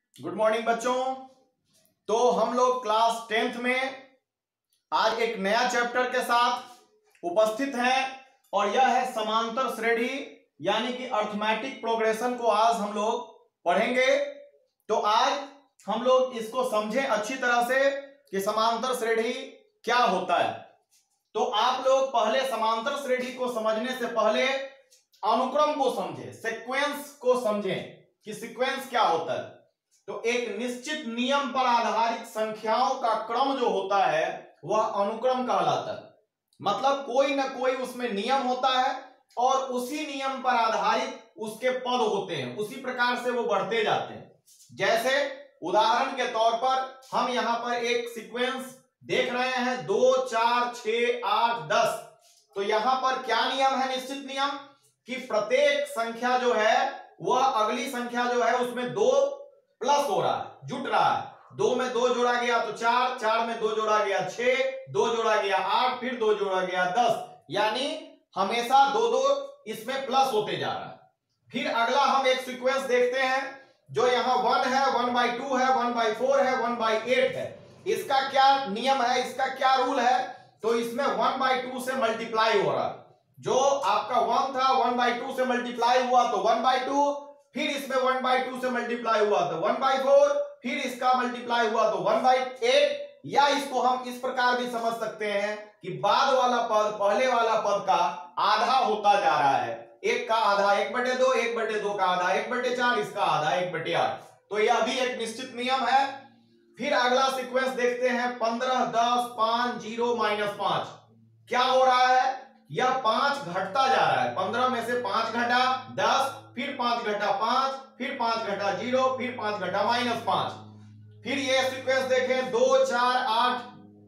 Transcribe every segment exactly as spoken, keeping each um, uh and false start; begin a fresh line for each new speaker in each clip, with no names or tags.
Good morning बच्चों। तो हम लोग क्लास टेंथ में आज एक नया चैप्टर के साथ उपस्थित हैं और यह है समांतर श्रेणी यानी कि अर्थमेटिक प्रोग्रेशन को आज हम लोग पढ़ेंगे। तो आज हम लोग इसको समझें अच्छी तरह से कि समांतर श्रेणी क्या होता है। तो आप लोग पहले समांतर श्रेणी को समझने से पहले अनुक्रम को समझें, सीक्वेंस को समझें कि सीक्वेंस क्या होता है। तो एक निश्चित नियम पर आधारित संख्याओं का क्रम जो होता है वह अनुक्रम कहलाता है। मतलब कोई ना कोई उसमें नियम होता है और उसी नियम पर आधारित उसके पद होते हैं, उसी प्रकार से वो बढ़ते जाते हैं। जैसे उदाहरण के तौर पर हम यहां पर एक सीक्वेंस देख रहे हैं, दो चार छ आठ दस। तो यहां पर क्या नियम है? निश्चित नियम कि प्रत्येक संख्या जो है वह अगली संख्या जो है उसमें दो प्लस हो रहा है, जुट रहा है। दो में दो जोड़ा गया तो चार, चार में दो जोड़ा गया छह, दो जोड़ा गया आठ, फिर दो जोड़ा गया दस, यानी हमेशा दो दो इसमें प्लस होते जा रहा है। फिर अगला हम एक सीक्वेंस देखते हैं जो यहाँ वन है, वन बाई टू है, वन बाई फोर है, वन बाई एट है। इसका क्या नियम है, इसका क्या रूल है? तो इसमें वन बाई टू से मल्टीप्लाई हो रहा है। जो आपका वन था वन बाई टू से मल्टीप्लाई हुआ तो वन बाई टू, फिर इसमें वन बाई टू से मल्टीप्लाई हुआ तो वन बाई फोर, फिर इसका मल्टीप्लाई हुआ तो वन बाई एट। या इसको हम इस प्रकार भी समझ सकते हैं कि बाद वाला पद पहले वाला पद का आधा होता जा रहा है। एक का आधा एक बटे दो, एक बटे दो का आधा एक बटे चार, इसका आधा एक बटे आठ। तो यह भी एक निश्चित नियम है। फिर अगला सीक्वेंस देखते हैं, पंद्रह दस पांच जीरो माइनस पांच। क्या हो रहा है? यह पांच घटता जा रहा है। पंद्रह में से पांच घटा दस, फिर पांच घटा पांच, फिर पांच घटा जीरो, फिर पांच घटा माइनस पांच। फिर ये सीक्वेंस देखें, दो चार आठ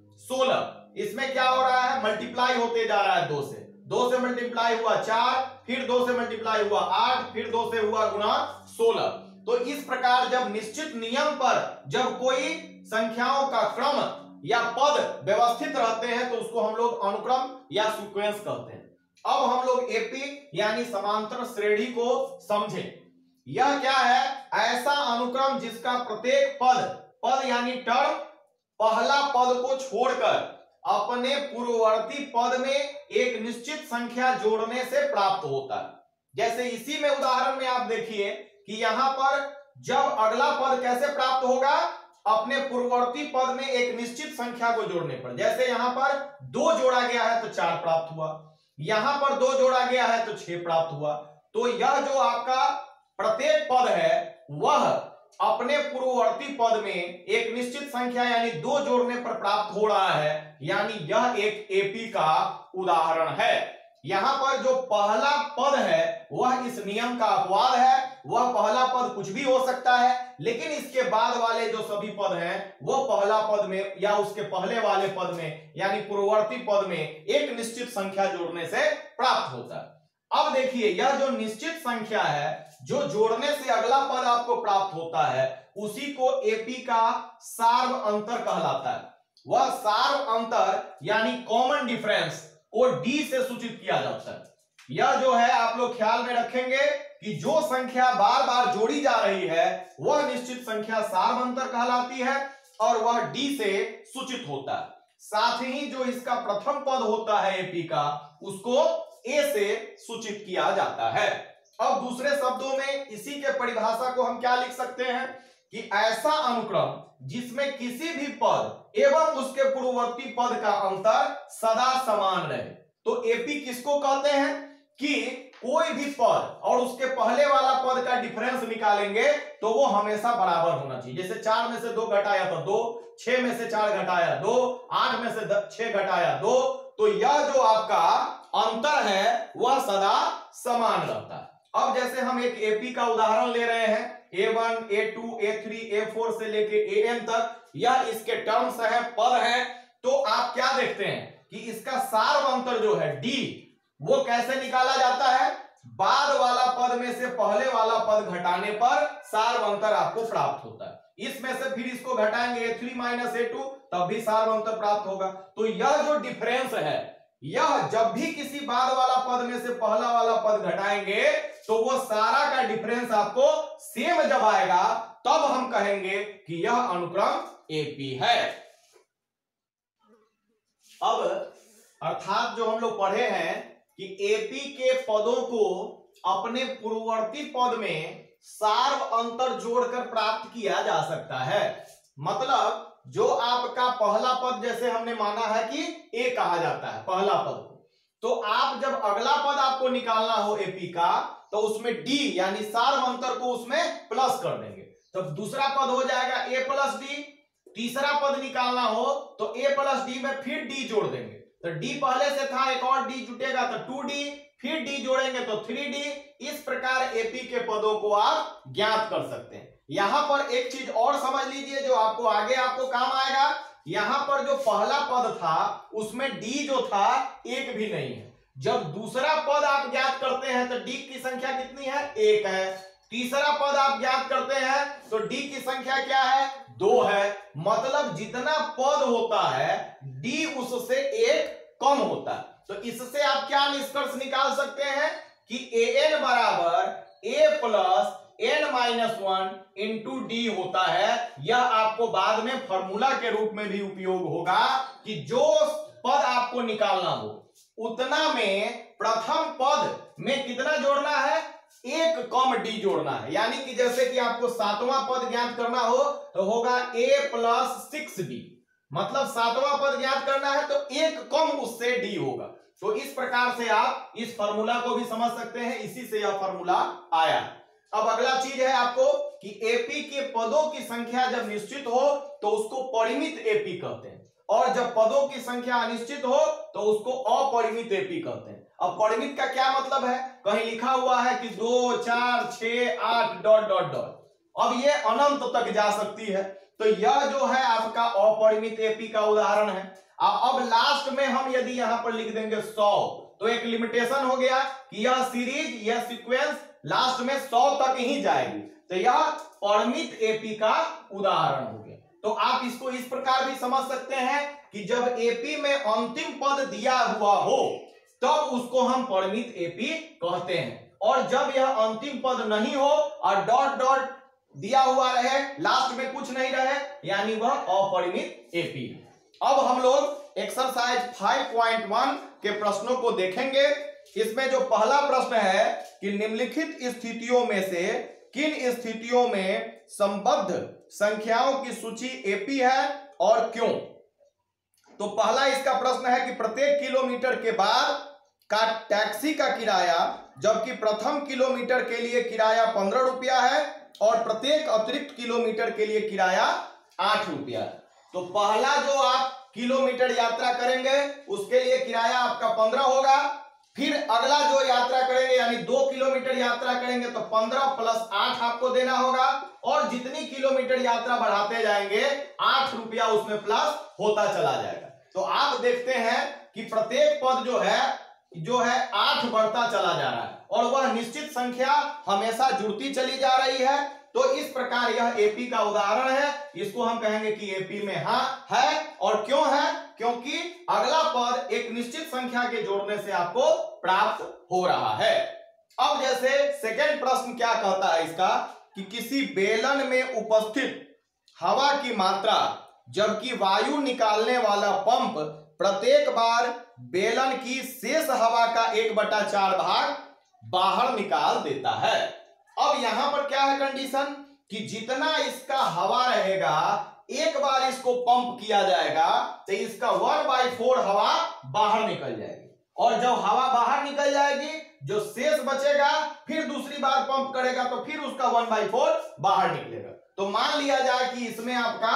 सोलह। इसमें क्या हो रहा है? मल्टीप्लाई होते जा रहा है दो से। दो से मल्टीप्लाई हुआ चार, फिर दो से मल्टीप्लाई हुआ आठ, फिर दो से हुआ गुना सोलह। तो इस प्रकार जब निश्चित नियम पर जब कोई संख्याओं का क्रम या पद व्यवस्थित रहते हैं तो उसको हम लोग अनुक्रम या सीक्वेंस कहते हैं। अब हम लोग एपी यानी समांतर श्रेणी को समझें। यह क्या है? ऐसा अनुक्रम जिसका प्रत्येक पद पद यानी टर्म पहला पद को छोड़कर अपने पूर्ववर्ती पद में एक निश्चित संख्या जोड़ने से प्राप्त होता है। जैसे इसी में उदाहरण में आप देखिए कि यहां पर जब अगला पद कैसे प्राप्त होगा? अपने पूर्ववर्ती पद में एक निश्चित संख्या को जोड़ने पर। जैसे यहां पर दो जोड़ा गया है तो चार प्राप्त हुआ, यहां पर दो जोड़ा गया है तो छह प्राप्त हुआ। तो यह जो आपका प्रत्येक पद है वह अपने पूर्ववर्ती पद में एक निश्चित संख्या यानी दो जोड़ने पर प्राप्त हो रहा है, यानी यह एक एपी का उदाहरण है। यहां पर जो पहला पद है वह इस नियम का अपवाद है। वह पहला पद कुछ भी हो सकता है, लेकिन इसके बाद वाले जो सभी पद हैं वो पहला पद में या उसके पहले वाले पद में यानी पूर्ववर्ती पद में एक निश्चित संख्या जोड़ने से प्राप्त होता है। अब देखिए, यह जो निश्चित संख्या है जो जोड़ने से अगला पद आपको प्राप्त होता है उसी को एपी का सार्व अंतर कहलाता है। वह सार्व अंतर यानी कॉमन डिफरेंस को डी से सूचित किया जाता है। यह जो है आप लोग ख्याल में रखेंगे कि जो संख्या बार बार जोड़ी जा रही है वह निश्चित संख्या सार्व अंतर कहलाती है और वह डी से सूचित होता है। साथ ही जो इसका प्रथम पद होता है एपी का उसको ए से सूचित किया जाता है। अब दूसरे शब्दों में इसी के परिभाषा को हम क्या लिख सकते हैं कि ऐसा अनुक्रम जिसमें किसी भी पद एवं उसके पूर्ववर्ती पद का अंतर सदा समान रहे। तो एपी किसको कहते हैं कि कोई भी पद और उसके पहले वाला पद का डिफरेंस निकालेंगे तो वो हमेशा बराबर होना चाहिए। जैसे चार में से दो घटाया तो दो, छह में से चार घटाया दो, आठ में से छह घटाया दो। तो यह जो आपका अंतर है वह सदा समान रहता है। अब जैसे हम एक एपी का उदाहरण ले रहे हैं, A one, A two, A three, A four से लेके ए एन तक, यह इसके टर्म्स है, पद है। तो आप क्या देखते हैं कि इसका सार्व अंतर जो है डी वो कैसे निकाला जाता है? बाद वाला पद में से पहले वाला पद घटाने पर सार्व अंतर आपको प्राप्त होता है। इसमें से फिर इसको घटाएंगे A three minus A two, तब भी सार्व अंतर प्राप्त होगा। तो यह जो डिफरेंस है यह जब भी किसी बाद वाला पद में से पहला वाला पद घटाएंगे तो वो सारा का डिफरेंस आपको सेम जब आएगा तब हम कहेंगे कि यह अनुक्रम एपी है। अब अर्थात जो हम लोग पढ़े हैं कि एपी के पदों को अपने पूर्ववर्ती पद में सार्व अंतर जोड़कर प्राप्त किया जा सकता है। मतलब जो आपका पहला पद जैसे हमने माना है कि ए कहा जाता है पहला पद को, तो आप जब अगला पद आपको निकालना हो एपी का तो उसमें डी यानी सार्व अंतर को उसमें प्लस कर देंगे, तब दूसरा पद हो जाएगा ए प्लस डी। तीसरा पद निकालना हो तो ए प्लस डी में फिर डी जोड़ देंगे, तो डी पहले से था, एक और डी जुटेगा तो टू डी, फिर डी जोड़ेंगे तो थ्री डी। इस प्रकार एपी के पदों को आप ज्ञात कर सकते हैं। यहां पर एक चीज और समझ लीजिए जो आपको आगे आपको काम आएगा। यहां पर जो पहला पद था उसमें डी जो था एक भी नहीं है। जब दूसरा पद आप ज्ञात करते हैं तो डी की संख्या कितनी है, एक है। तीसरा पद आप ज्ञात करते हैं तो डी की संख्या क्या है, दो है। मतलब जितना पद होता है डी उससे एक कम होता है। तो इससे आप क्या निष्कर्ष निकाल सकते हैं कि ए एन बराबर A plus N minus one into D होता है। यह आपको बाद में फॉर्मूला के रूप में भी उपयोग होगा कि जो पद आपको निकालना हो उतना में प्रथम पद में कितना जोड़ना है, एक कम डी जोड़ना है। यानी कि जैसे कि आपको सातवां पद ज्ञात करना हो तो होगा ए प्लस सिक्स डी, मतलब सातवां पद ज्ञात करना है तो एक कम उससे डी होगा। तो इस प्रकार से आप इस फॉर्मूला को भी समझ सकते हैं, इसी से यह फॉर्मूला आया। अब अगला चीज है आपको कि एपी के पदों की संख्या जब निश्चित हो तो उसको परिमित एपी कहते हैं, और जब पदों की संख्या अनिश्चित हो तो उसको अपरिमित एपी कहते हैं। अब परिमित का क्या मतलब है, कहीं लिखा हुआ है कि दो, चार, छह, आठ डॉट डॉट डॉट, अब ये अनंत तक जा सकती है, तो यह जो है आपका अपरिमित एपी का उदाहरण है। अब लास्ट में हम यदि यहां पर लिख देंगे सौ तो एक लिमिटेशन हो गया कि यह सीरीज यह सीक्वेंस लास्ट में सौ तक ही जाएगी, तो यह परिमित एपी का उदाहरण हो गया। तो आप इसको इस प्रकार भी समझ सकते हैं कि जब एपी में अंतिम पद दिया हुआ हो तब उसको हम परिमित एपी कहते हैं, और जब यह अंतिम पद नहीं हो और डॉट डॉट दिया हुआ रहे, लास्ट में कुछ नहीं रहे, यानी वह अपरिमित एपी है। अब हम लोग एक्सरसाइज फाइव पॉइंट वन के प्रश्नों को देखेंगे। इसमें जो पहला प्रश्न है कि निम्नलिखित स्थितियों में से किन स्थितियों में संबद्ध संख्याओं की सूची एपी है और क्यों। तो पहला इसका प्रश्न है कि प्रत्येक किलोमीटर के बाद का टैक्सी का किराया, जबकि प्रथम किलोमीटर के लिए किराया पंद्रह रुपया है और प्रत्येक अतिरिक्त किलोमीटर के लिए किराया आठ रुपया है। तो पहला जो आप किलोमीटर यात्रा करेंगे उसके लिए किराया आपका पंद्रह होगा, फिर अगला जो यात्रा करेंगे यानी दो किलोमीटर यात्रा करेंगे तो पंद्रह प्लस आठ आपको देना होगा, और जितनी किलोमीटर यात्रा बढ़ाते जाएंगे आठ रुपया उसमें प्लस होता चला जाएगा। तो आप देखते हैं कि प्रत्येक पद जो है जो है आठ बढ़ता चला जा रहा है और वह निश्चित संख्या हमेशा जुड़ती चली जा रही है। तो इस प्रकार यह एपी का उदाहरण है, इसको हम कहेंगे कि एपी में हाँ है। और क्यों है, क्योंकि अगला पद एक निश्चित संख्या के जोड़ने से आपको प्राप्त हो रहा है। अब जैसे सेकंड प्रश्न क्या कहता है इसका कि किसी बेलन में उपस्थित हवा की मात्रा, जबकि वायु निकालने वाला पंप प्रत्येक बार बेलन की शेष हवा का एक बटा चार भाग बाहर निकाल देता है। अब यहां पर क्या है कंडीशन कि जितना इसका हवा रहेगा एक बार इसको पंप किया जाएगा तो इसका वन बाई फोर हवा बाहर निकल जाएगी, और जब हवा बाहर निकल जाएगी जो शेष बचेगा फिर दूसरी बार पंप करेगा तो फिर उसका वन बाई फोर बाहर निकलेगा। तो मान लिया जाए कि इसमें आपका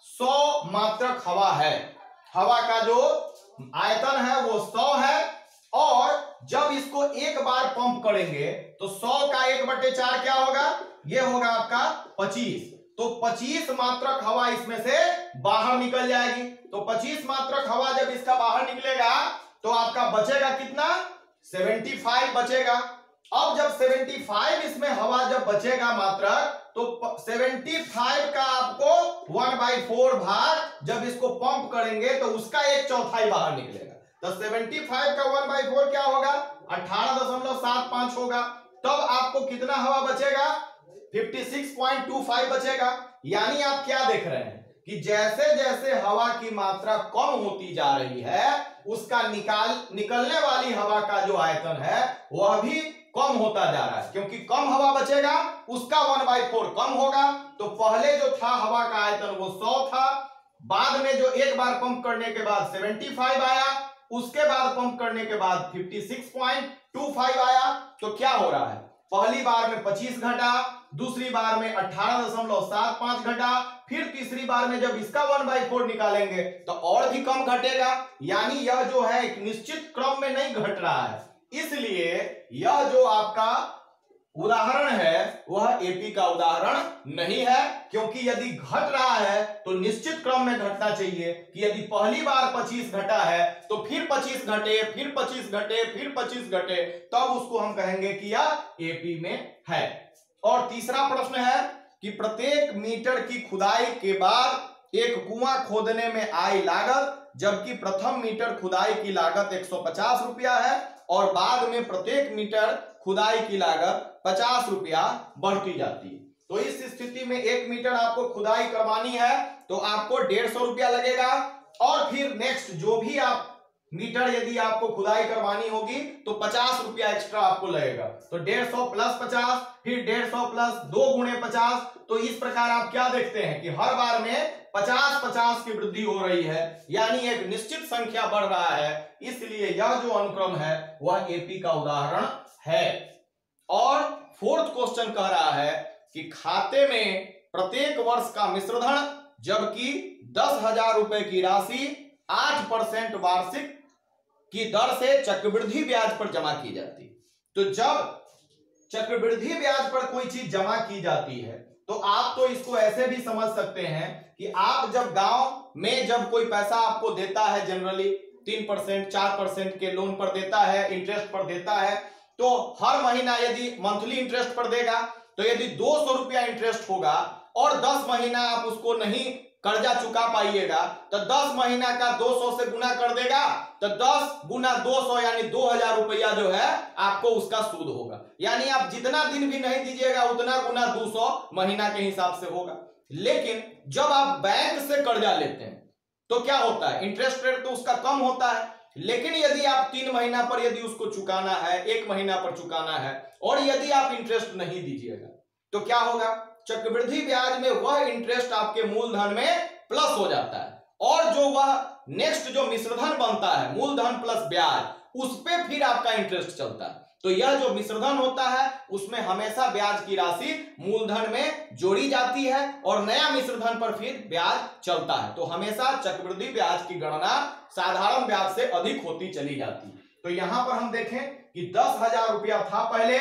सौ मात्रक हवा है, हवा का जो आयतन है वो सौ है, और जब इसको एक बार पंप करेंगे तो सौ का एक बटे चार क्या होगा, ये होगा आपका पच्चीस। तो पच्चीस मात्रक हवा इसमें से बाहर निकल जाएगी। तो पच्चीस मात्रक हवा जब इसका बाहर निकलेगा तो आपका बचेगा कितना, पचहत्तर बचेगा। अब जब पचहत्तर इसमें हवा जब बचेगा मात्रक तो पचहत्तर का आपको वन बाई फोर भाग जब इसको पंप करेंगे तो उसका एक चौथाई बाहर निकलेगा। तो पचहत्तर का वन बाई फोर क्या होगा, अठारह दशमलव सात पांच होगा। तब आपको कितना हवा बचेगा, छप्पन पॉइंट दो पाँच बचेगा। यानी आप क्या देख रहे हैं कि जैसे जैसे हवा की मात्रा कम होती जा रही है उसका निकाल निकलने वाली हवा का जो आयतन है वह भी कम होता जा रहा है, क्योंकि कम हवा बचेगा उसका वन बाई फोर कम होगा। तो पहले जो था हवा का आयतन वो सौ था, बाद में जो एक बार पंप करने के बाद पचहत्तर आया, उसके बाद पंप करने के बाद छप्पन पॉइंट दो पाँच आया। तो क्या हो रहा है, पहली बार में पच्चीस घटा, दूसरी बार में अठारह दशमलव सात पांच घटा, फिर तीसरी बार में जब इसका वन बाई फोर निकालेंगे तो और भी कम घटेगा। यानी यह जो है एक निश्चित क्रम में नहीं घट रहा है, इसलिए यह जो आपका उदाहरण है वह एपी का उदाहरण नहीं है, क्योंकि यदि घट रहा है तो निश्चित क्रम में घटना चाहिए कि यदि पहली बार पच्चीस घटा है तो फिर पच्चीस घटे, फिर पच्चीस घटे, फिर पच्चीस घटे, तब उसको हम कहेंगे कि यह एपी में है। और तीसरा प्रश्न है कि प्रत्येक मीटर की खुदाई के बाद एक कुआं खोदने में आई लागत, जबकि प्रथम मीटर खुदाई की लागत एक सौ पचास रुपया है और बाद में प्रत्येक मीटर खुदाई की लागत पचास रुपया बढ़ती जाती है। तो इस स्थिति में एक मीटर आपको खुदाई करवानी है तो आपको डेढ़ सौ रुपया लगेगा, और फिर नेक्स्ट जो भी आप मीटर यदि आपको खुदाई करवानी होगी तो पचास रुपया एक्स्ट्रा आपको लगेगा। तो डेढ़ सौ प्लस पचास, फिर डेढ़ सौ प्लस दो गुणे पचास। तो इस प्रकार आप क्या देखते हैं कि हर बार में पचास पचास की वृद्धि हो रही है, यानी एक निश्चित संख्या बढ़ रहा है, इसलिए यह जो अनुक्रम है वह एपी का उदाहरण है। और फोर्थ क्वेश्चन कह रहा है कि खाते में प्रत्येक वर्ष का मिश्रधन, जबकि दस हजार रुपए की राशि आठ परसेंट वार्षिक की दर से चक्रवृद्धि ब्याज पर जमा की जाती है। तो जब चक्रवृद्धि ब्याज पर कोई चीज जमा की जाती है तो आप तो इसको ऐसे भी समझ सकते हैं कि आप जब गांव में जब कोई पैसा आपको देता है, जनरली तीन परसेंट चार परसेंट के लोन पर देता है, इंटरेस्ट पर देता है, तो हर महीना यदि मंथली इंटरेस्ट पर देगा तो यदि दो सौ रुपया इंटरेस्ट होगा और दस महीना आप उसको नहीं कर्जा चुका पाइएगा तो दस महीना का दो सौ से गुना कर देगा तो दस गुना दो सौ यानी दो हजार रुपया जो है आपको उसका सूद होगा। यानी आप जितना दिन भी नहीं दीजिएगा उतना गुना दो सौ महीना के हिसाब से होगा। लेकिन जब आप बैंक से कर्जा लेते हैं तो क्या होता है, इंटरेस्ट रेट तो उसका कम होता है, लेकिन यदि आप तीन महीना पर यदि उसको चुकाना है, एक महीना पर चुकाना है और यदि आप इंटरेस्ट नहीं दीजिएगा तो क्या होगा, चक्रवृद्धि ब्याज में वह इंटरेस्ट आपके मूलधन में प्लस हो जाता है, और जो वह नेक्स्ट जो मिश्रधन बनता है मूलधन प्लस ब्याज उस पे फिर आपका इंटरेस्ट चलता है। तो यह जो मिश्रधन होता है उसमें हमेशा ब्याज की राशि मूलधन में जोड़ी जाती है और नया मिश्रधन पर फिर ब्याज चलता है। तो हमेशा चक्रवृद्धि ब्याज की गणना साधारण ब्याज से अधिक होती चली जाती है। तो यहां पर हम देखें कि दस हजार रुपया था पहले,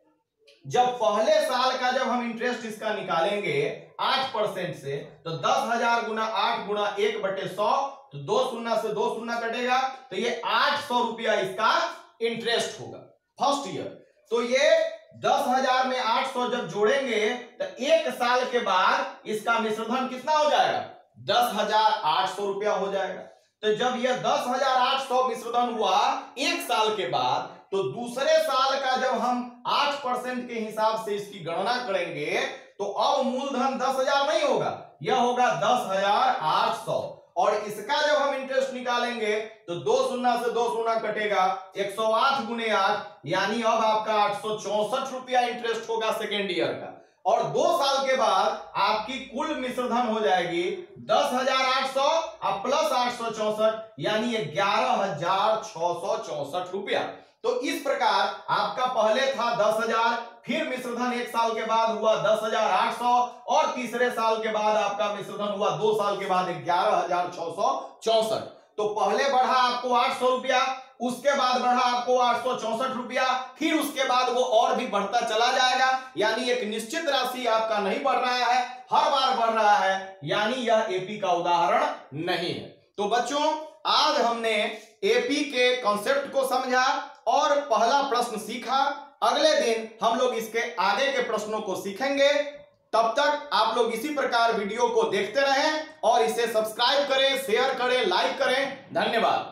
जब पहले साल का जब हम इंटरेस्ट इसका निकालेंगे आठ परसेंट से तो दस हजार गुना आठ गुना एक बटे सौ, तो दो शून्य से दो शून्य कटेगा तो ये आठ सौ रुपया इसका इंटरेस्ट होगा फर्स्ट ईयर। तो ये दस हजार में आठ सौ जब जोड़ेंगे तो एक साल के बाद इसका मिश्रधन कितना हो जाएगा, दस हजार आठ सौ रुपया हो जाएगा। तो जब यह दस हजार आठ सौ मिश्रधन हुआ एक साल के बाद, तो दूसरे साल का जब हम आठ परसेंट के हिसाब से इसकी गणना करेंगे तो अब मूलधन दस हजार नहीं होगा, यह होगा दस हजार आठ सौ, और इसका जब हम इंटरेस्ट निकालेंगे तो दो शून्य से दो शून्य कटेगा, एक सौ आठ गुने आठ, यानी अब आपका आठ सौ चौसठ रुपया इंटरेस्ट होगा सेकेंड ईयर का, और दो साल के बाद आपकी कुल मिश्रधन हो जाएगी दस हजार आठ सौ और प्लस आठ सौ चौसठ यानी ग्यारह हजार छह सौ चौसठ रुपया। तो इस प्रकार आपका पहले था दस हजार, फिर मिश्रधन एक साल के बाद हुआ दस हजार आठ सौ, और तीसरे साल के बाद आपका मिश्रधन हुआ दो साल के बाद ग्यारह हजार छह सौ चौसठ। तो पहले बढ़ा आपको आठ सौ रुपया, उसके बाद बढ़ा आपको आठ सौ चौसठ रुपया, फिर उसके बाद वो और भी बढ़ता चला जाएगा, यानी एक निश्चित राशि आपका नहीं बढ़ रहा है, हर बार बढ़ रहा है, यानी यह एपी का उदाहरण नहीं है। तो बच्चों आज हमने एपी के कॉन्सेप्ट को समझा और पहला प्रश्न सीखा। अगले दिन हम लोग इसके आगे के प्रश्नों को सीखेंगे। तब तक आप लोग इसी प्रकार वीडियो को देखते रहें और इसे सब्सक्राइब करें, शेयर करें, लाइक करें। धन्यवाद।